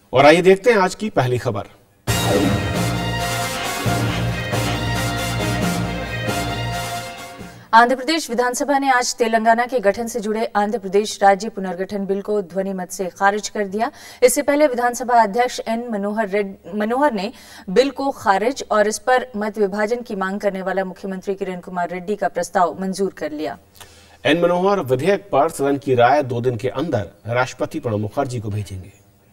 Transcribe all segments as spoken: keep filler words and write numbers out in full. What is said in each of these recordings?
और आइए देखते हैं आज की पहली खबर। आंध्र प्रदेश विधानसभा ने आज तेलंगाना के गठन से जुड़े आंध्र प्रदेश राज्य पुनर्गठन बिल को ध्वनि मत से खारिज कर दिया। इससे पहले विधानसभा अध्यक्ष एन मनोहर मनोहर ने बिल को खारिज और इस पर मत विभाजन की मांग करने वाला मुख्यमंत्री किरण कुमार रेड्डी का प्रस्ताव मंजूर कर लिया। एन मनोहर विधेयक पर सदन की राय दो दिन के अंदर राष्ट्रपति प्रणब मुखर्जी को भेजेंगे।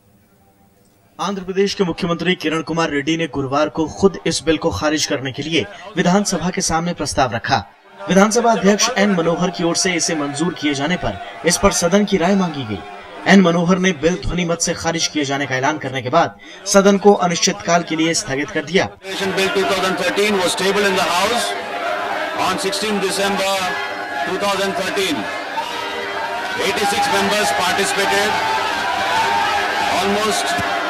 आंध्र प्रदेश के मुख्यमंत्री किरण कुमार रेड्डी ने गुरुवार को खुद इस बिल को खारिज करने के लिए विधानसभा के सामने प्रस्ताव रखा। विधानसभा अध्यक्ष एन मनोहर की ओर से इसे मंजूर किए जाने पर इस पर सदन की राय मांगी गई। एन मनोहर ने बिल ध्वनि मत से खारिज किए जाने का ऐलान करने के बाद सदन को अनिश्चितकाल के लिए स्थगित कर दिया। Bill two thousand thirteen was tabled in the House on sixteenth December twenty thirteen. eighty-six members participated. Almost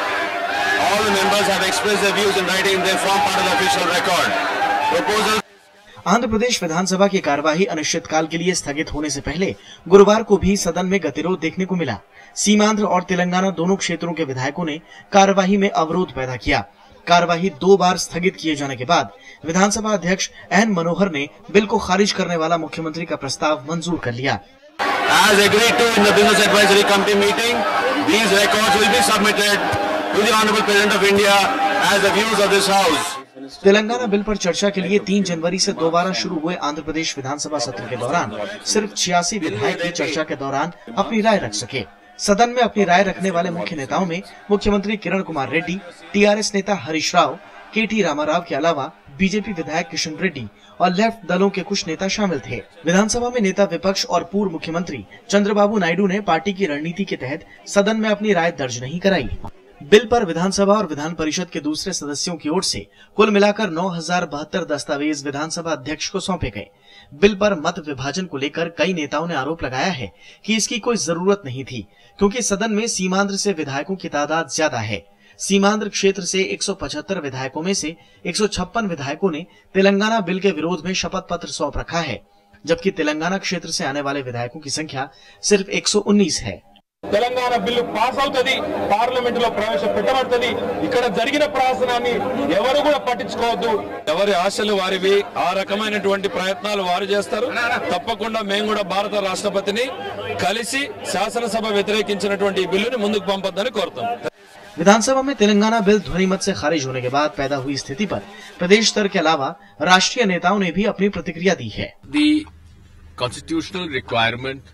all the members have expressed their views in writing. They form part of the official record. Proposal. Andhra Pradesh विधानसभा की कार्यवाही अनिश्चितकाल के लिए स्थगित होने से पहले गुरुवार को भी सदन में गतिरोध देखने को मिला। सीमांध्र और तेलंगाना दोनों क्षेत्रों के विधायकों ने कार्यवाही में अवरोध पैदा किया। कार्यवाही दो बार स्थगित किए जाने के बाद विधानसभा अध्यक्ष एन मनोहर ने बिल को खारिज करने वाला मुख्यमंत्री का प्रस्ताव मंजूर कर लिया। As agreed to in the Business Advisory Committee meeting, these records will be submitted to the Honorable President of India as the views of this House. Telangana bill पर चर्चा के लिए तीन जनवरी से दोबारा शुरू हुए आंध्र प्रदेश विधानसभा सत्र के दौरान सिर्फ छियासी विधायक ही चर्चा के दौरान अपनी राय रख सके। सदन में अपनी राय रखने वाले मुख्य नेताओं में मुख्यमंत्री किरण कुमार रेड्डी, टीआरएस नेता हरीश राव, के टी रामाराव के अलावा बीजेपी विधायक किशन रेड्डी और लेफ्ट दलों के कुछ नेता शामिल थे। विधानसभा में नेता विपक्ष और पूर्व मुख्यमंत्री चंद्रबाबू नायडू ने पार्टी की रणनीति के तहत सदन में अपनी राय दर्ज नहीं कराई। बिल पर विधानसभा और विधान परिषद के दूसरे सदस्यों की ओर से कुल मिलाकर नौ हजार बहत्तर दस्तावेज विधानसभा अध्यक्ष को सौंपे गए। बिल पर मत विभाजन को लेकर कई नेताओं ने आरोप लगाया है कि इसकी कोई जरूरत नहीं थी, क्योंकि सदन में सीमांध्र से विधायकों की तादाद ज्यादा है। सीमांध्र क्षेत्र से एक सौ पचहत्तर विधायकों में से एक सौ छप्पन विधायकों ने तेलंगाना बिल के विरोध में शपथ पत्र सौंप रखा है, जबकि तेलंगाना क्षेत्र से आने वाले विधायकों की संख्या सिर्फ एक सौ उन्नीस है। తెలంగాణ బిల్లు పాస్ అవుతది, పార్లమెంట్ లో ప్రవేశపెట్టబడుతది। ఇక్కడ జరిగిన ప్రయాసనాన్ని ఎవరు కూడా పట్టించుకోవద్దు। ఎవరి ఆశలు వారివి, ఆ రకమైనటువంటి ప్రయత్నాలు వారు చేస్తారు। తప్పకుండా మేము కూడా భారత రాష్ట్రపతిని కలిసి శాసనసభ వ్యతిరేకించినటువంటి ఈ బిల్లుని ముందుకు పంపొద్దని కోరుతాం। विधानसभा में तेलंगाना बिल ध्वनि मत से खारिज होने के बाद पैदा हुई स्थिति पर प्रदेश स्तर के अलावा राष्ट्रीय नेताओं ने भी अपनी प्रतिक्रिया दी है। The constitutional requirement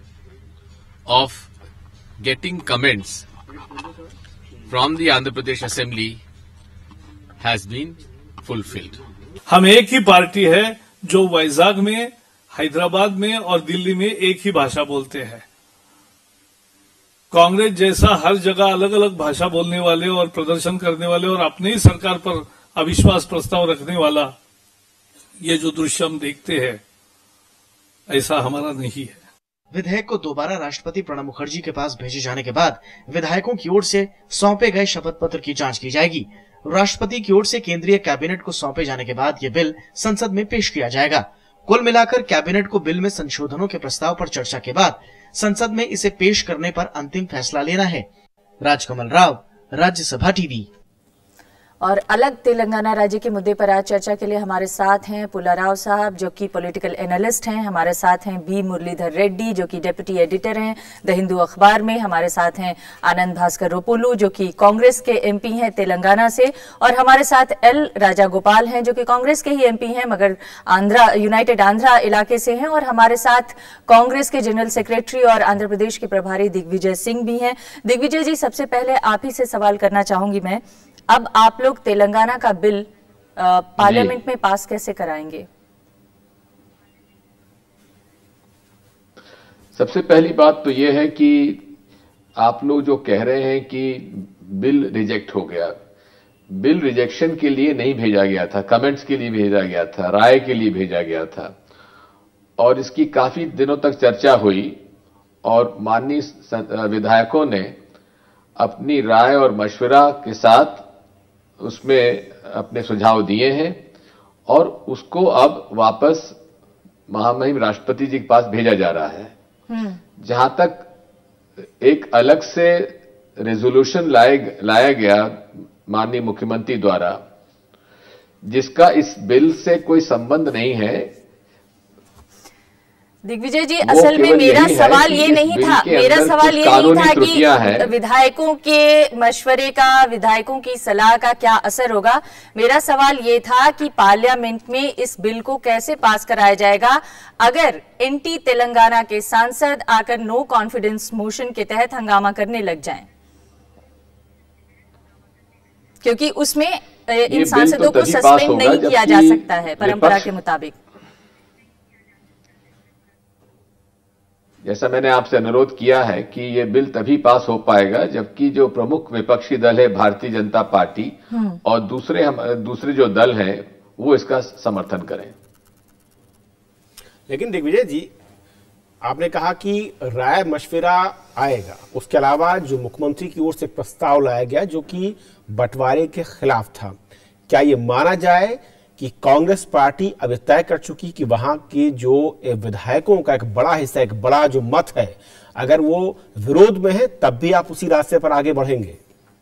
of getting comments from the Andhra Pradesh Assembly has been fulfilled. हम एक ही पार्टी है जो वैजाग में, हैदराबाद में और दिल्ली में एक ही भाषा बोलते हैं। कांग्रेस जैसा हर जगह अलग अलग भाषा बोलने वाले और प्रदर्शन करने वाले और अपने ही सरकार पर अविश्वास प्रस्ताव रखने वाला ये जो दृश्य हम देखते हैं, ऐसा हमारा नहीं है। विधेयक को दोबारा राष्ट्रपति प्रणब मुखर्जी के पास भेजे जाने के बाद विधायकों की ओर से सौंपे गए शपथ पत्र की जांच की जाएगी। राष्ट्रपति की ओर से केंद्रीय कैबिनेट को सौंपे जाने के बाद ये बिल संसद में पेश किया जाएगा। कुल मिलाकर कैबिनेट को बिल में संशोधनों के प्रस्ताव पर चर्चा के बाद संसद में इसे पेश करने पर अंतिम फैसला लेना है। राजकमल राव, राज्यसभा टीवी। और अलग तेलंगाना राज्य के मुद्दे पर आज चर्चा के लिए हमारे साथ हैं पुल्लाराव साहब, जो कि पॉलिटिकल एनालिस्ट हैं। हमारे साथ हैं बी मुरलीधर रेड्डी, जो कि डेप्यूटी एडिटर हैं द हिंदू अखबार में। हमारे साथ हैं आनंद भास्कर रोपोलू, जो कि कांग्रेस के एमपी हैं तेलंगाना से। और हमारे साथ एल राजा गोपाल हैं, जो कि कांग्रेस के ही एमपी हैं मगर आंध्रा यूनाइटेड आंध्रा इलाके से हैं। और हमारे साथ कांग्रेस के जनरल सेक्रेटरी और आंध्र प्रदेश के प्रभारी दिग्विजय सिंह भी हैं। दिग्विजय जी, सबसे पहले आप ही से सवाल करना चाहूंगी मैं, अब आप लोग तेलंगाना का बिल आ, पार्लियामेंट में पास कैसे कराएंगे? सबसे पहली बात तो यह है कि आप लोग जो कह रहे हैं कि बिल रिजेक्ट हो गया, बिल रिजेक्शन के लिए नहीं भेजा गया था, कमेंट्स के लिए भेजा गया था, राय के लिए भेजा गया था। और इसकी काफी दिनों तक चर्चा हुई और माननीय विधायकों ने अपनी राय और मशवरा के साथ उसमें अपने सुझाव दिए हैं और उसको अब वापस महामहिम राष्ट्रपति जी के पास भेजा जा रहा है। जहां तक एक अलग से रेजोल्यूशन लाए लाया गया माननीय मुख्यमंत्री द्वारा, जिसका इस बिल से कोई संबंध नहीं है। दिग्विजय जी, असल में मेरा सवाल ये नहीं था मेरा सवाल ये नहीं था कि विधायकों के मशवरे का, विधायकों की सलाह का क्या असर होगा। मेरा सवाल ये था कि पार्लियामेंट में इस बिल को कैसे पास कराया जाएगा अगर एंटी तेलंगाना के सांसद आकर नो कॉन्फिडेंस मोशन के तहत हंगामा करने लग जाएं, क्योंकि उसमें इन सांसदों को सस्पेंड नहीं किया जा सकता है परंपरा के मुताबिक। जैसा मैंने आपसे अनुरोध किया है कि ये बिल तभी पास हो पाएगा जबकि जो प्रमुख विपक्षी दल है भारतीय जनता पार्टी और दूसरे हम दूसरे जो दल हैं वो इसका समर्थन करें। लेकिन दिग्विजय जी, आपने कहा कि राय मशविरा आएगा, उसके अलावा जो मुख्यमंत्री की ओर से प्रस्ताव लाया गया जो कि बंटवारे के खिलाफ था, क्या ये माना जाए कि कांग्रेस पार्टी अब तय कर चुकी कि वहां के जो विधायकों का एक बड़ा हिस्सा, एक बड़ा जो मत है, अगर वो विरोध में है तब भी आप उसी रास्ते पर आगे बढ़ेंगे?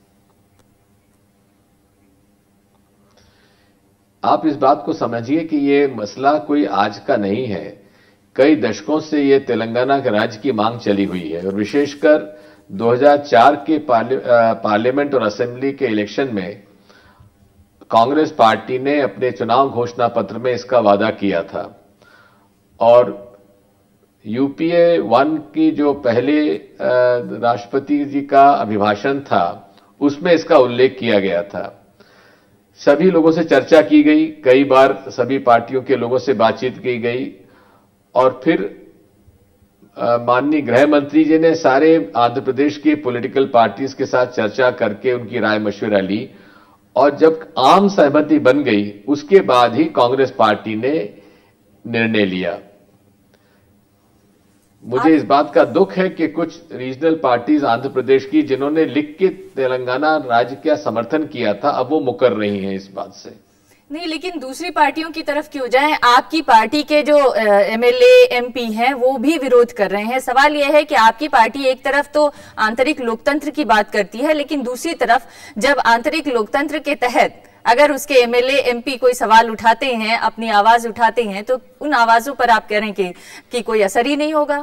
आप इस बात को समझिए कि ये मसला कोई आज का नहीं है। कई दशकों से ये तेलंगाना के राज्य की मांग चली हुई है और विशेषकर दो हज़ार चार के पार्लि, पार्लियामेंट और असेंबली के इलेक्शन में कांग्रेस पार्टी ने अपने चुनाव घोषणा पत्र में इसका वादा किया था और यूपीए वन की जो पहले राष्ट्रपति जी का अभिभाषण था उसमें इसका उल्लेख किया गया था। सभी लोगों से चर्चा की गई, कई बार सभी पार्टियों के लोगों से बातचीत की गई और फिर माननीय गृह मंत्री जी ने सारे आंध्र प्रदेश के पॉलिटिकल पार्टीज के साथ चर्चा करके उनकी राय मशविरा ली और जब आम सहमति बन गई उसके बाद ही कांग्रेस पार्टी ने निर्णय लिया। मुझे इस बात का दुख है कि कुछ रीजनल पार्टीज आंध्र प्रदेश की जिन्होंने लिख के तेलंगाना राज्य का समर्थन किया था अब वो मुकर रही हैं इस बात से। नहीं, लेकिन दूसरी पार्टियों की तरफ क्यों जाएं? आपकी पार्टी के जो एमएलए एमपी हैं वो भी विरोध कर रहे हैं। सवाल यह है कि आपकी पार्टी एक तरफ तो आंतरिक लोकतंत्र की बात करती है, लेकिन दूसरी तरफ जब आंतरिक लोकतंत्र के तहत अगर उसके एमएलए एमपी कोई सवाल उठाते हैं, अपनी आवाज उठाते हैं, तो उन आवाजों पर आप कह रहे हैं कि, कि कोई असर ही नहीं होगा।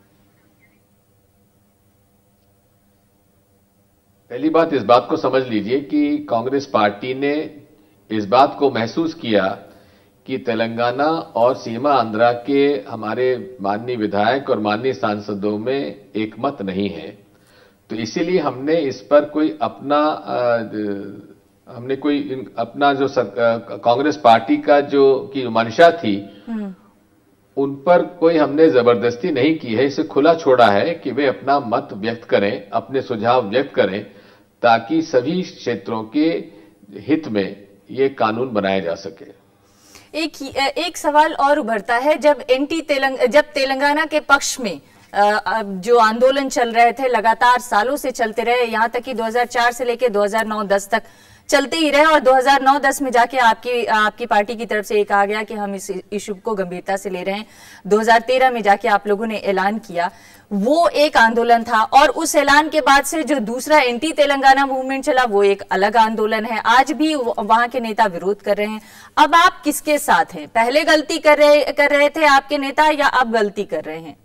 पहली बात इस बात को समझ लीजिए कि कांग्रेस पार्टी ने इस बात को महसूस किया कि तेलंगाना और सीमा आंध्रा के हमारे माननीय विधायक और माननीय सांसदों में एक मत नहीं है, तो इसीलिए हमने इस पर कोई अपना आ, हमने कोई अपना जो कांग्रेस पार्टी का जो की मंशा थी उन पर कोई हमने जबरदस्ती नहीं की है। इसे खुला छोड़ा है कि वे अपना मत व्यक्त करें, अपने सुझाव व्यक्त करें ताकि सभी क्षेत्रों के हित में ये कानून बनाया जा सके। एक एक सवाल और उभरता है, जब एंटी तेलंग जब तेलंगाना के पक्ष में जो आंदोलन चल रहे थे लगातार सालों से चलते रहे, यहाँ तक कि दो हज़ार चार से लेकर दो हज़ार नौ दस तक चलते ही रहे और दो हज़ार नौ दस में जाके आपकी आपकी पार्टी की तरफ से ये कहा गया कि हम इस इशू को गंभीरता से ले रहे हैं। दो हज़ार तेरह में जाके आप लोगों ने ऐलान किया, वो एक आंदोलन था और उस ऐलान के बाद से जो दूसरा एंटी तेलंगाना मूवमेंट चला वो एक अलग आंदोलन है। आज भी वहां के नेता विरोध कर रहे हैं। अब आप किसके साथ हैं? पहले गलती कर रहे कर रहे थे आपके नेता या अब गलती कर रहे हैं?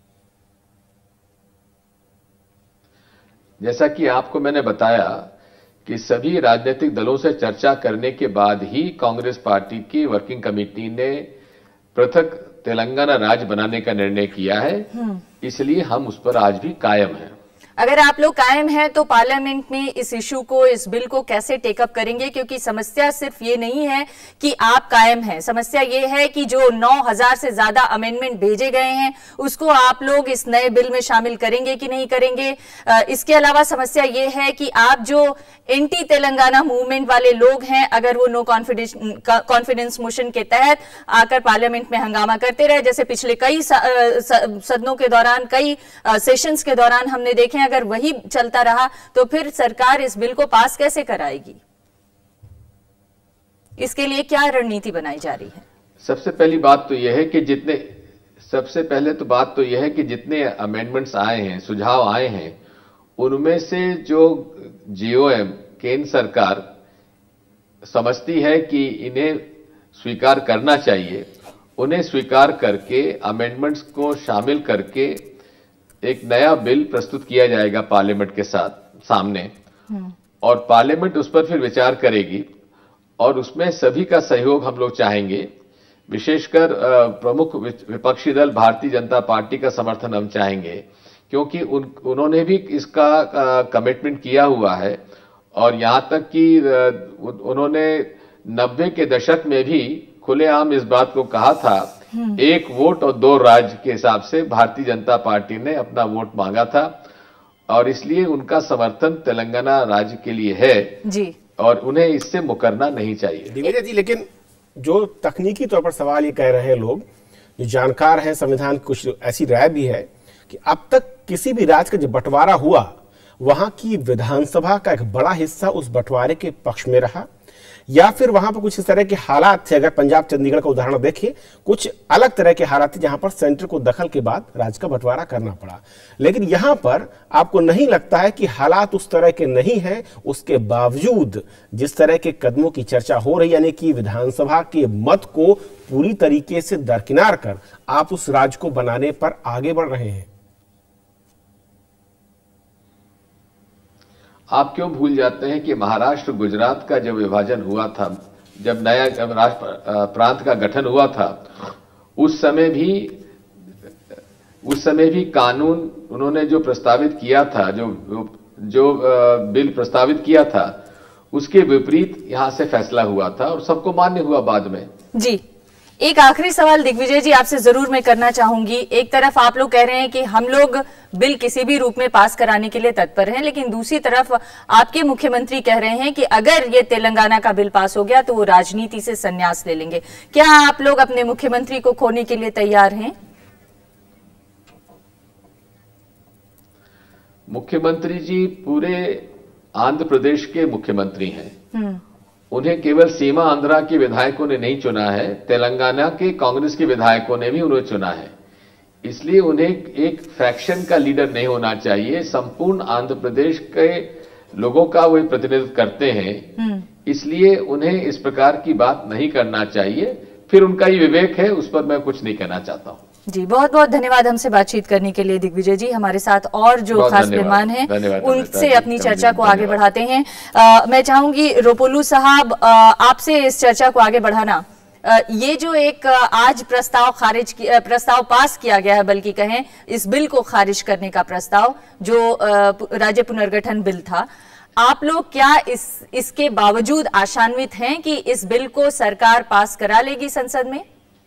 जैसा कि आपको मैंने बताया कि सभी राजनीतिक दलों से चर्चा करने के बाद ही कांग्रेस पार्टी की वर्किंग कमेटी ने पृथक तेलंगाना राज्य बनाने का निर्णय किया है, इसलिए हम उस पर आज भी कायम हैं। अगर आप लोग कायम हैं तो पार्लियामेंट में इस इशू को, इस बिल को कैसे टेकअप करेंगे? क्योंकि समस्या सिर्फ ये नहीं है कि आप कायम हैं, समस्या ये है कि जो नौ हजार से ज्यादा अमेंडमेंट भेजे गए हैं उसको आप लोग इस नए बिल में शामिल करेंगे कि नहीं करेंगे। इसके अलावा समस्या ये है कि आप जो एंटी तेलंगाना मूवमेंट वाले लोग हैं, अगर वो नो कॉन्फिडेंस कॉन्फिडेंस मोशन के तहत आकर पार्लियामेंट में हंगामा करते रहे, जैसे पिछले कई सदनों के दौरान, कई सेशंस के दौरान हमने देखे, अगर वही चलता रहा तो फिर सरकार इस बिल को पास कैसे कराएगी? इसके लिए क्या रणनीति बनाई जा रही है? सबसे पहली बात तो यह है कि जितने सबसे पहले तो बात तो यह है कि जितने अमेंडमेंट्स आए हैं, सुझाव आए हैं, उनमें से जो जीओएम केंद्र सरकार समझती है कि इन्हें स्वीकार करना चाहिए, उन्हें स्वीकार करके अमेंडमेंट्स को शामिल करके एक नया बिल प्रस्तुत किया जाएगा पार्लियामेंट के साथ सामने, और पार्लियामेंट उस पर फिर विचार करेगी और उसमें सभी का सहयोग हम लोग चाहेंगे। विशेषकर प्रमुख विपक्षी दल भारतीय जनता पार्टी का समर्थन हम चाहेंगे, क्योंकि उन उन्होंने भी इसका कमिटमेंट किया हुआ है और यहां तक कि उन्होंने नब्बे के दशक में भी खुलेआम इस बात को कहा था, एक वोट और दो राज्य के हिसाब से भारतीय जनता पार्टी ने अपना वोट मांगा था और इसलिए उनका समर्थन तेलंगाना राज्य के लिए है जी, और उन्हें इससे मुकरना नहीं चाहिए। दिग्विजय जी, लेकिन जो तकनीकी तौर पर सवाल ये कह रहे हैं लोग जो जानकार हैं संविधान, कुछ ऐसी राय भी है कि अब तक किसी भी राज्य का जो बंटवारा हुआ वहां की विधानसभा का एक बड़ा हिस्सा उस बंटवारे के पक्ष में रहा, या फिर वहां पर कुछ इस तरह के हालात थे, अगर पंजाब चंडीगढ़ का उदाहरण देखें, कुछ अलग तरह के हालात थे जहां पर सेंटर को दखल के बाद राज्य का बंटवारा करना पड़ा। लेकिन यहां पर आपको नहीं लगता है कि हालात उस तरह के नहीं हैं, उसके बावजूद जिस तरह के कदमों की चर्चा हो रही, यानी कि विधानसभा के मत को पूरी तरीके से दरकिनार कर आप उस राज्य को बनाने पर आगे बढ़ रहे हैं? आप क्यों भूल जाते हैं कि महाराष्ट्र गुजरात का जब विभाजन हुआ था, जब नया राष्ट्र प्रांत का गठन हुआ था, उस समय भी उस समय भी कानून उन्होंने जो प्रस्तावित किया था, जो जो बिल प्रस्तावित किया था, उसके विपरीत यहां से फैसला हुआ था और सबको मान्य हुआ बाद में। जी, एक आखिरी सवाल दिग्विजय जी आपसे जरूर मैं करना चाहूंगी। एक तरफ आप लोग कह रहे हैं कि हम लोग बिल किसी भी रूप में पास कराने के लिए तत्पर हैं, लेकिन दूसरी तरफ आपके मुख्यमंत्री कह रहे हैं कि अगर ये तेलंगाना का बिल पास हो गया तो वो राजनीति से संन्यास ले लेंगे। क्या आप लोग अपने मुख्यमंत्री को खोने के लिए तैयार हैं? मुख्यमंत्री जी पूरे आंध्र प्रदेश के मुख्यमंत्री हैं। उन्हें केवल सीमा आंध्रा के विधायकों ने नहीं चुना है, तेलंगाना के कांग्रेस के विधायकों ने भी उन्हें चुना है। इसलिए उन्हें एक फैक्शन का लीडर नहीं होना चाहिए। संपूर्ण आंध्र प्रदेश के लोगों का वो प्रतिनिधित्व करते हैं, इसलिए उन्हें इस प्रकार की बात नहीं करना चाहिए। फिर उनका ये विवेक है, उस पर मैं कुछ नहीं कहना चाहता हूं। जी, बहुत बहुत धन्यवाद हमसे बातचीत करने के लिए दिग्विजय जी। हमारे साथ और जो खास मेहमान हैं उनसे अपनी चर्चा को आगे बढ़ाते हैं। आ, मैं चाहूंगी रोपोलू साहब आपसे इस चर्चा को आगे बढ़ाना। आ, ये जो एक आज प्रस्ताव खारिज प्रस्ताव पास किया गया है, बल्कि कहें इस बिल को खारिज करने का प्रस्ताव जो राज्य पुनर्गठन बिल था, आप लोग क्या इस इसके बावजूद आशान्वित हैं कि इस बिल को सरकार पास करा लेगी संसद में?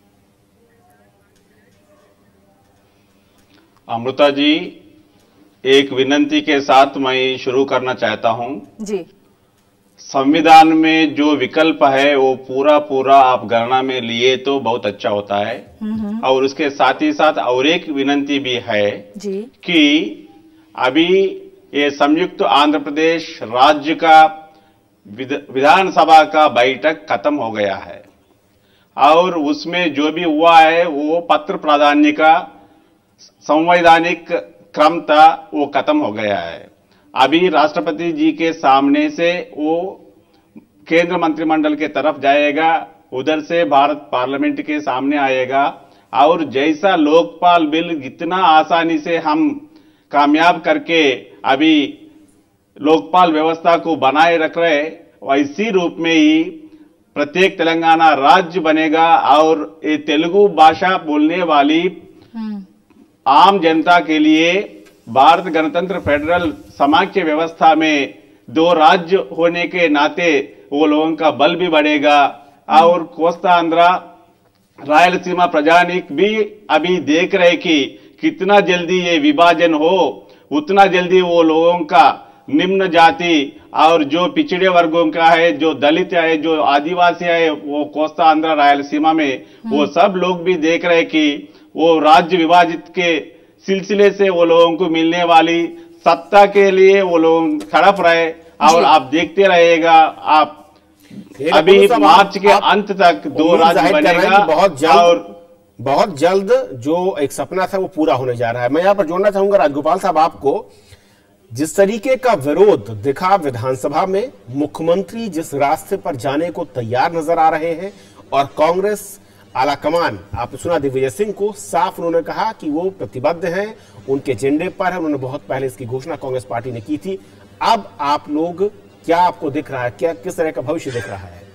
अमृता जी, एक विनंती के साथ मैं शुरू करना चाहता हूं। जी, संविधान में जो विकल्प है वो पूरा पूरा आप गणना में लिए तो बहुत अच्छा होता है, और उसके साथ ही साथ और एक विनंती भी है जी कि अभी ये संयुक्त आंध्र प्रदेश राज्य का विधानसभा का बैठक खत्म हो गया है और उसमें जो भी हुआ है वो पत्र प्राधान्य का संवैधानिक क्रम था, वो खत्म हो गया है। अभी राष्ट्रपति जी के सामने से वो केंद्र मंत्रिमंडल के तरफ जाएगा, उधर से भारत पार्लियामेंट के सामने आएगा, और जैसा लोकपाल बिल कितना आसानी से हम कामयाब करके अभी लोकपाल व्यवस्था को बनाए रख रहे, वैसी रूप में ही प्रत्येक तेलंगाना राज्य बनेगा और ये तेलुगु भाषा बोलने वाली आम जनता के लिए भारत गणतंत्र फेडरल समाख्य व्यवस्था में दो राज्य होने के नाते वो लोगों का बल भी बढ़ेगा, और कोस्ता आंध्रा रायलसीमा प्रजानिक भी अभी देख रहे कि कितना जल्दी ये विभाजन हो, उतना जल्दी वो लोगों का निम्न जाति और जो पिछड़े वर्गों का है, जो दलित है, जो आदिवासी है, वो कोस्ता आंध्रा रायलसीमा में वो सब लोग भी देख रहे कि वो राज्य विभाजित के सिलसिले से वो लोगों को मिलने वाली सत्ता के लिए वो लोग तड़प रहे, और आप देखते रहेगा, आप अभी मार्च के अंत तक दो राज्य बनेगा बहुत जल्द, और बहुत जल्द जो एक सपना था वो पूरा होने जा रहा है। मैं यहाँ पर जोड़ना चाहूंगा राजगोपाल साहब आपको, जिस तरीके का विरोध दिखा विधानसभा में, मुख्यमंत्री जिस रास्ते पर जाने को तैयार नजर आ रहे हैं और कांग्रेस आलाकमान, आपने सुना दिग्विजय सिंह को, साफ उन्होंने कहा कि वो प्रतिबद्ध हैं, उनके एजेंडे पर है। उन्होंने बहुत पहले इसकी घोषणा कांग्रेस पार्टी ने की थी। अब आप लोग, क्या आपको दिख रहा है, क्या किस तरह का भविष्य दिख रहा है?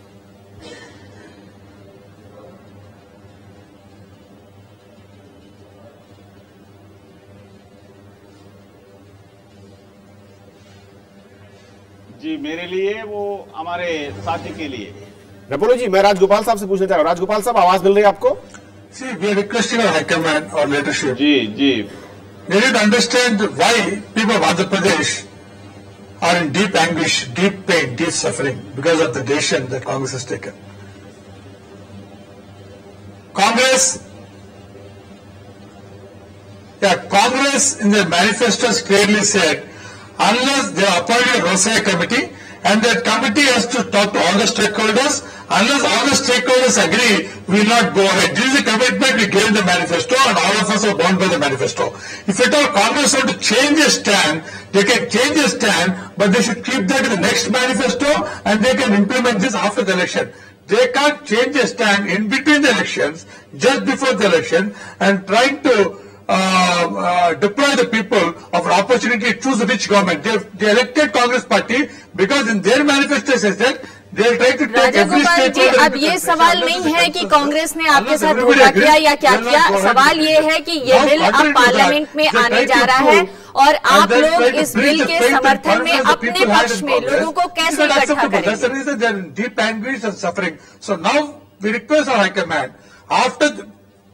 जी, मेरे लिए, वो हमारे साथी के लिए। रपोलो जी, मैं राजगोपाल साहब से पूछना चाह रहा हूं। राजगोपाल साहब, आवाज मिल रही है आपको? See, we are requesting our High Command or leadership. Ji ji They need to understand why people of Andhra Pradesh are in deep anguish, deep pain, deep suffering because of the decision that Congress has taken. Congress, yeah, Congress in their manifestos clearly said, unless they are appointed a Rosai committee, and that committee has to talk to all the stakeholders. Unless all the stakeholders agree, we will not go ahead. This is a commitment we gave in the manifesto, and all of us are bound by the manifesto. If at all Congress want to change their stand, they can change their stand, but they should keep that in the next manifesto, and they can implement this after the election. They can't change their stand in between the elections, just before the election, and trying to Uh, uh, deploy the people of an opportunity to choose which government. They, they elected Congress party because in their manifesto says that they will try to take every stakeholder. अब ये सवाल नहीं है कि कांग्रेस ने आपके साथ धोखा किया या क्या किया, सवाल ये है कि ये बिल अब पार्लियामेंट में आने जा रहा है और आप लोग इस बिल के समर्थन में अपने पक्ष में लोगों को कैसे इकट्ठा करेंगे? That's the reason they are in deep anguish and suffering. So now we request our High Command, after the,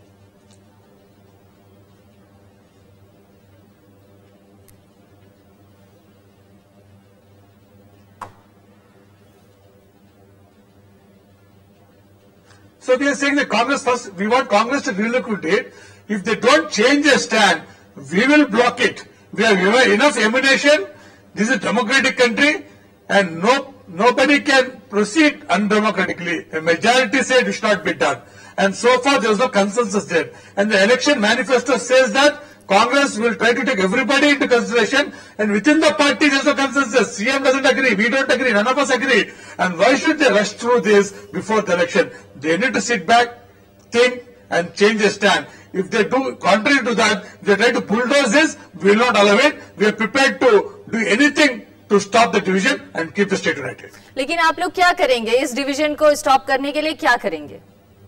so we are saying that Congress first, we want Congress to relook at it. If they don't change their stand, we will block it. We have enough ammunition. This is a democratic country and no, nobody can proceed undemocratically. A majority said it should not be done. And so far there was no consensus there. And the election manifesto says that Congress will try to take everybody into consideration, and within the party there is no consensus. C M doesn't agree, we don't agree, none of us agree. And why should they rush through this before the election? They need to sit back, think and change their stand. If they do contrary to that, they try to bulldoze this, we will not allow it. We are prepared to do anything to stop the division and keep the state united. लेकिन आप लोग क्या करेंगे इस division को stop करने के लिए, क्या करेंगे?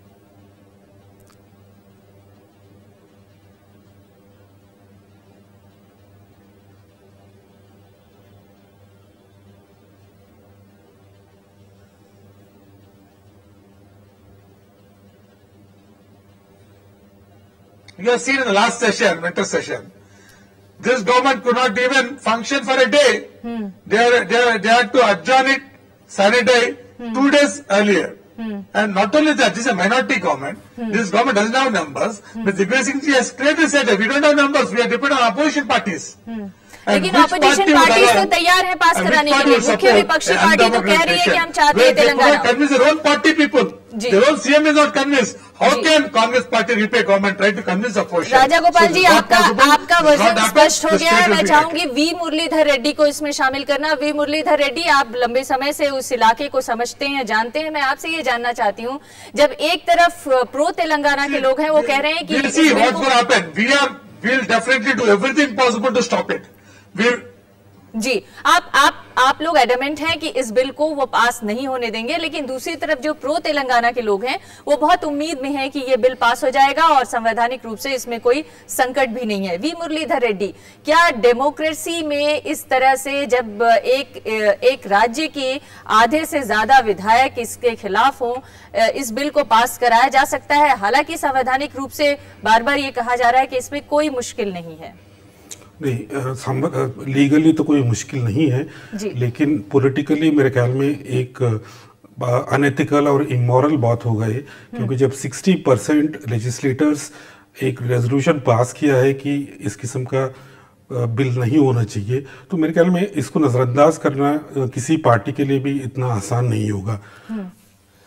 You have seen in the last session, winter session, this government could not even function for a day. Hmm. They, are, they, are, they had to adjourn it, sanitize, hmm. two days earlier. Hmm. And not only that, this is a minority government. Hmm. This government doesn't have numbers. Hmm. But Digbay Singh ji has clearly said that we don't have numbers. We are dependent on opposition parties. Hmm. लेकिन opposition party तो तैयार है पास कराने के लिए, मुख्य विपक्षी party तो कह रही है कि हम चाहते हैं Telangana. Convince their own party people. Their own C M is not convinced. How can Congress party repay government try to convince opposition? राजा गोपाल जी, आपका आपका वर्जन स्पष्ट हो गया है। मैं चाहूंगी वी मुरलीधर रेड्डी को इसमें शामिल करना। वी मुरलीधर रेड्डी, आप लंबे समय से उस इलाके को समझते हैं, जानते हैं। मैं आपसे ये जानना चाहती हूँ, जब एक तरफ प्रो तेलंगाना के लोग हैं, वो कह रहे हैं कि we'll definitely do everything possible to stop it. We'll जी, आप आप आप लोग एडमेंट हैं कि इस बिल को वो पास नहीं होने देंगे, लेकिन दूसरी तरफ जो प्रो तेलंगाना के लोग हैं वो बहुत उम्मीद में हैं कि ये बिल पास हो जाएगा और संवैधानिक रूप से इसमें कोई संकट भी नहीं है। वी मुरलीधर रेड्डी, क्या डेमोक्रेसी में इस तरह से जब एक एक राज्य के आधे से ज्यादा विधायक इसके खिलाफ हो, इस बिल को पास कराया जा सकता है? हालांकि संवैधानिक रूप से बार बार ये कहा जा रहा है कि इसमें कोई मुश्किल नहीं है। नहीं, लीगली तो कोई मुश्किल नहीं है, लेकिन पॉलिटिकली मेरे ख्याल में एक अनएथिकल और इमोरल बात हो गई, क्योंकि जब साठ परसेंट लेजिस्लेटर्स एक रेजोल्यूशन पास किया है कि इस किस्म का बिल नहीं होना चाहिए, तो मेरे ख्याल में इसको नजरअंदाज करना किसी पार्टी के लिए भी इतना आसान नहीं होगा।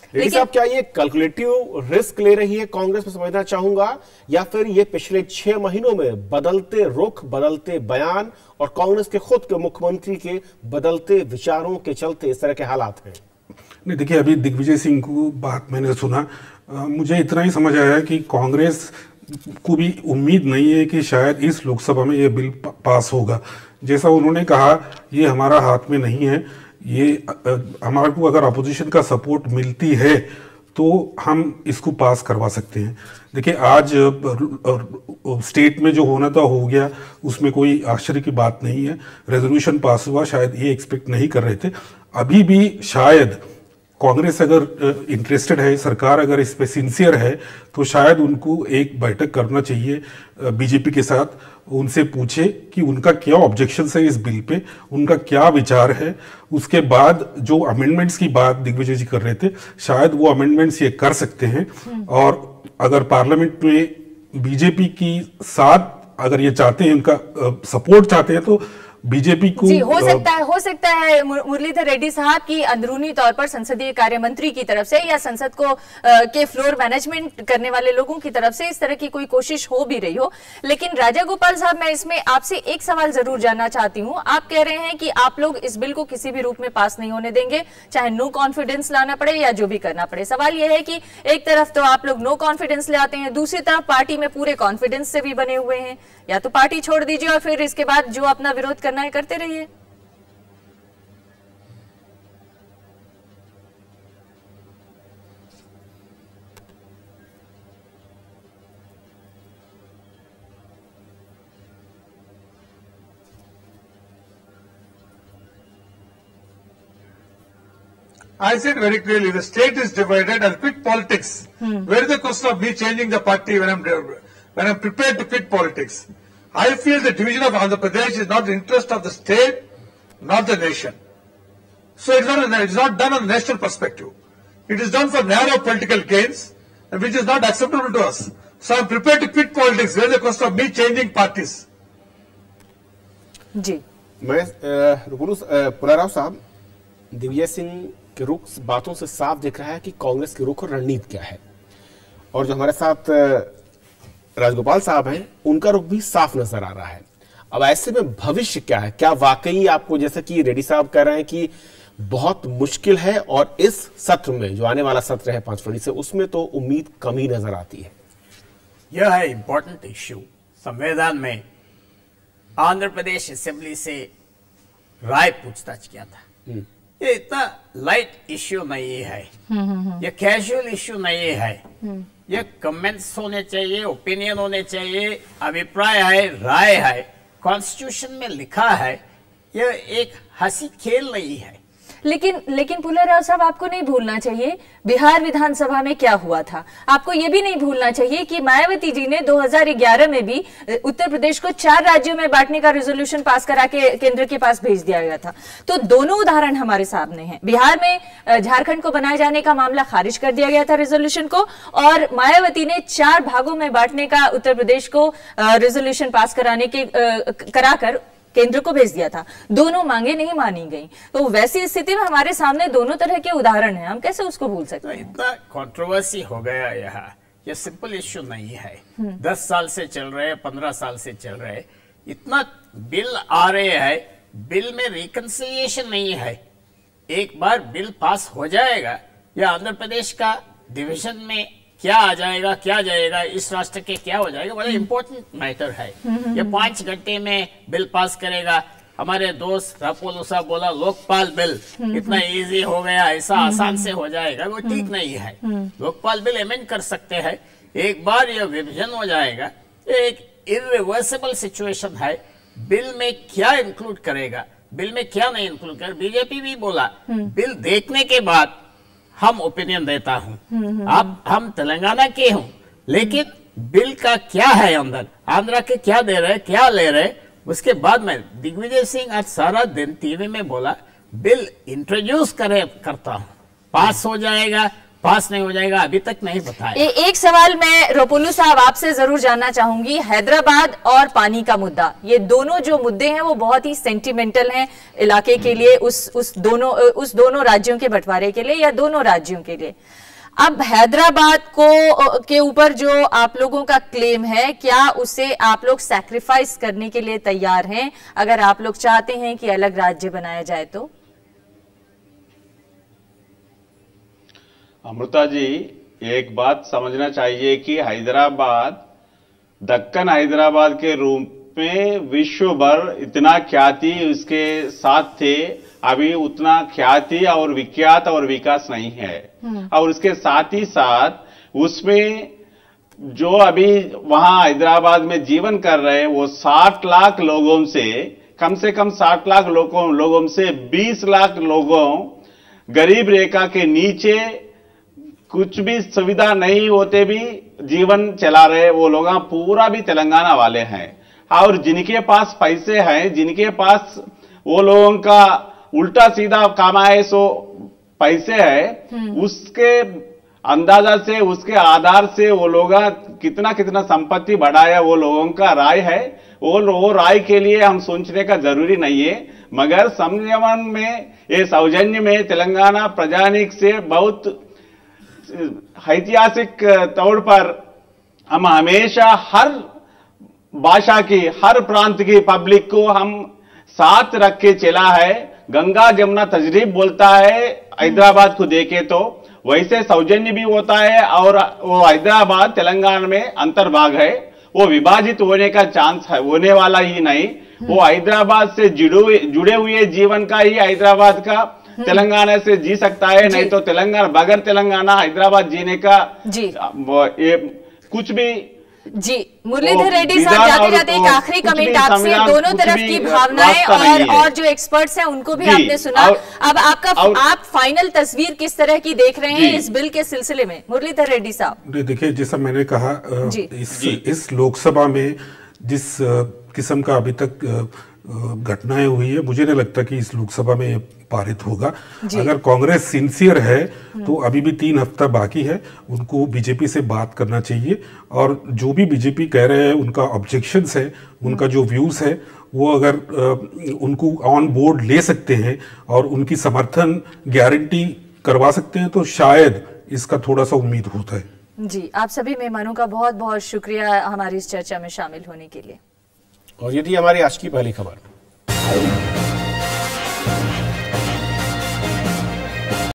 लेकिन साहब, क्या ये कैलकुलेटिव रिस्क ले रही है कांग्रेस में समझना चाहूंगा, या फिर ये पिछले छह महीनों में बदलते रुख, बदलते बयान और कांग्रेस के खुद के मुख्यमंत्री के बदलते विचारों के चलते इस तरह के हालात हैं? नहीं, देखिए, अभी दिग्विजय सिंह को बात मैंने सुना, आ, मुझे इतना ही समझ आया कि कांग्रेस को भी उम्मीद नहीं है कि शायद इस लोकसभा में ये बिल पास होगा। जैसा उन्होंने कहा, ये हमारा हाथ में नहीं है, ये हमारे को अगर अपोजिशन का सपोर्ट मिलती है तो हम इसको पास करवा सकते हैं। देखिए, आज स्टेट में जो होना था हो गया, उसमें कोई आश्चर्य की बात नहीं है। रेजोल्यूशन पास हुआ, शायद ये एक्सपेक्ट नहीं कर रहे थे। अभी भी शायद कांग्रेस अगर इंटरेस्टेड है, सरकार अगर इस पे सिंसियर है, तो शायद उनको एक बैठक करना चाहिए बीजेपी के साथ, उनसे पूछे कि उनका क्या ऑब्जेक्शन है इस बिल पे, उनका क्या विचार है। उसके बाद जो अमेंडमेंट्स की बात दिग्विजय जी कर रहे थे, शायद वो अमेंडमेंट्स ये कर सकते हैं। और अगर पार्लियामेंट में बीजेपी की साथ अगर ये चाहते हैं, उनका सपोर्ट चाहते हैं, तो बीजेपी को जी हो सकता है हो सकता है मुरलीधर रेड्डी साहब की अंदरूनी तौर पर संसदीय कार्य मंत्री की तरफ से या संसद को आ, के फ्लोर मैनेजमेंट करने वाले लोगों की तरफ से इस तरह की कोई कोशिश हो भी रही हो। लेकिन राजा गोपाल साहब, मैं इसमें आपसे एक सवाल जरूर जानना चाहती हूं। आप कह रहे हैं कि आप लोग इस बिल को किसी भी रूप में पास नहीं होने देंगे, चाहे नो कॉन्फिडेंस लाना पड़े या जो भी करना पड़े। सवाल यह है कि एक तरफ तो आप लोग नो कॉन्फिडेंस ले आते हैं, दूसरी तरफ पार्टी में पूरे कॉन्फिडेंस से भी बने हुए हैं। या तो पार्टी छोड़ दीजिए और फिर इसके बाद जो अपना विरोध करना है करते रहिए। I said very clearly, the state is divided. I'll quit politics. Hmm. Where is the question of me changing the party when I'm when I'm prepared to quit politics? I feel the division of Andhra Pradesh is not the interest of the state, not the nation. So it's not, it's not done on a national perspective. It is done for narrow political gains, and which is not acceptable to us. So I'm prepared to quit politics. Where is the question of me changing parties? जी, मैं पुलाराव साहब, दिग्विजय सिंह के रुख बातों से साफ दिख रहा है कि कांग्रेस की रुख और रणनीति क्या है, और जो हमारे साथ राजगोपाल साहब हैं, उनका रुख भी साफ नजर आ रहा है। अब ऐसे में भविष्य क्या है? क्या वाकई आपको, जैसे कि रेड्डी साहब कह रहे हैं कि बहुत मुश्किल है, और इस सत्र में जो आने वाला सत्र है पांच फरवरी से, उसमें तो उम्मीद कम ही नजर आती है? यह है इंपॉर्टेंट इश्यू। संविधान में आंध्र प्रदेश असेंबली से राय पूछताछ किया था। ये इतना लाइट इश्यू नहीं है, ये कैजुअल इश्यू नहीं है। ये कमेंट्स होने चाहिए, ओपिनियन होने चाहिए, अभिप्राय है, राय है, कॉन्स्टिट्यूशन में लिखा है। यह एक हंसी खेल नहीं है। लेकिन लेकिन पुलाराव साहब, आपको नहीं भूलना चाहिए बिहार विधानसभा में क्या हुआ था। आपको यह भी नहीं भूलना चाहिए कि मायावती जी ने दो हज़ार ग्यारह में भी उत्तर प्रदेश को चार राज्यों में बांटने का रेजोल्यूशन पास करा के केंद्र के पास भेज दिया गया था। तो दोनों उदाहरण हमारे सामने हैं। बिहार में झारखंड को बनाए जाने का मामला खारिज कर दिया गया था रेजोल्यूशन को, और मायावती ने चार भागों में बांटने का उत्तर प्रदेश को रेजोल्यूशन पास कराने के कराकर केंद्र को भेज दिया था। दोनों मांगे नहीं मानी गई। तो वैसी स्थिति में हमारे सामने दोनों तरह के उदाहरण हैं, हम कैसे उसको भूल सकते हैं? इतना कंट्रोवर्सी हो गया यहाँ। ये सिंपल इश्यू नहीं है। दस साल से चल रहे, पंद्रह साल से चल रहे, इतना बिल आ रहे हैं, बिल में रिकंसिलिएशन नहीं है। एक बार बिल पास हो जाएगा, या आंध्र प्रदेश का डिवीजन में क्या आ जाएगा, क्या जाएगा, इस राष्ट्र के क्या हो जाएगा, बड़ा इंपॉर्टेंट मैटर है। ये पांच घंटे में बिल पास करेगा। हमारे दोस्त रापोलो साहब बोला लोकपाल बिल इतना इजी हो गया, ऐसा आसान से हो जाएगा, वो ठीक नहीं है। लोकपाल बिल अमेंड कर सकते हैं। एक बार ये विभाजन हो जाएगा, एक इरिवर्सिबल सिचुएशन है। बिल में क्या इंक्लूड करेगा, बिल में क्या नहीं इंक्लूड करेगा। बीजेपी भी बोला बिल देखने के बाद हम ओपिनियन देता हूं। आप हम तेलंगाना के हूं, लेकिन बिल का क्या है अंदर, आंध्रा के क्या दे रहे, क्या ले रहे, उसके बाद में दिग्विजय सिंह आज सारा दिन टीवी में बोला बिल इंट्रोड्यूस करे करता हूं, पास हो जाएगा, पास नहीं हो जाएगा अभी तक नहीं पता है। ए, एक सवाल मैं रोपोलू साहब आपसे जरूर जानना चाहूंगी, हैदराबाद और पानी का मुद्दा, ये दोनों जो मुद्दे हैं वो बहुत ही सेंटिमेंटल हैं इलाके के लिए, उस उस दोनों उस दोनों राज्यों के बंटवारे के लिए या दोनों राज्यों के लिए। अब हैदराबाद को के ऊपर जो आप लोगों का क्लेम है, क्या उसे आप लोग सैक्रिफाइस करने के लिए तैयार हैं अगर आप लोग चाहते हैं कि अलग राज्य बनाया जाए तो? अमृता जी, एक बात समझना चाहिए कि हैदराबाद दक्कन हैदराबाद के रूप में विश्व भर इतना ख्याति उसके साथ थे, अभी उतना ख्याति और विख्यात और विकास नहीं है। और उसके साथ ही साथ उसमें जो अभी वहां हैदराबाद में जीवन कर रहे हैं वो साठ लाख लोगों से कम से कम साठ लाख लोगों लोगों से बीस लाख लोगों गरीब रेखा के नीचे कुछ भी सुविधा नहीं होते भी जीवन चला रहे वो लोग पूरा भी तेलंगाना वाले हैं। और जिनके पास पैसे हैं, जिनके पास वो लोगों का उल्टा सीधा कमाए सो पैसे है, उसके अंदाजा से उसके आधार से वो लोग कितना कितना संपत्ति बढ़ाया वो लोगों का राय है। वो वो राय के लिए हम सोचने का जरूरी नहीं है, मगर संयमन में ये सौजन्य में तेलंगाना प्रजानिक से बहुत ऐतिहासिक तौर पर हम हमेशा हर भाषा की, हर प्रांत की पब्लिक को हम साथ रख के चला है। गंगा जमुना तजरीब बोलता है हैदराबाद को देखे तो, वैसे सौजन्य भी होता है और वो हैदराबाद तेलंगाना में अंतर्भाग है, वो विभाजित होने का चांस है, होने वाला ही नहीं। वो हैदराबाद से जुड़े जुड़े हुए जीवन का ही हैदराबाद का तेलंगाना से जी सकता है, नहीं तो तेलंगाना बगैर तेलंगाना हैदराबाद जीने का जी ये कुछ भी। जी मुरलीधर रेड्डी साहब, जाते जाते एक आखिरी कमेंट आपसे, दोनों तरफ की भावनाएं और और जो एक्सपर्ट्स हैं उनको भी आपने सुना, अब आपका आप फाइनल तस्वीर किस तरह की देख रहे हैं इस बिल के सिलसिले में? मुरलीधर रेड्डी साहब देखिए, जैसा मैंने कहा इस इस लोकसभा में जिस किस्म का अभी तक घटनाएं हुई है, मुझे नहीं लगता कि इस लोकसभा में पारित होगा। अगर कांग्रेस सिंसियर है तो अभी भी तीन हफ्ता बाकी है, उनको बीजेपी से बात करना चाहिए और जो भी बीजेपी कह रहे हैं उनका ऑब्जेक्शंस है, उनका जो व्यूज है वो अगर उनको ऑन बोर्ड ले सकते हैं और उनकी समर्थन गारंटी करवा सकते हैं तो शायद इसका थोड़ा सा उम्मीद होता है। जी, आप सभी मेहमानों का बहुत बहुत शुक्रिया हमारी इस चर्चा में शामिल होने के लिए। और ये थी हमारी आज की पहली खबर।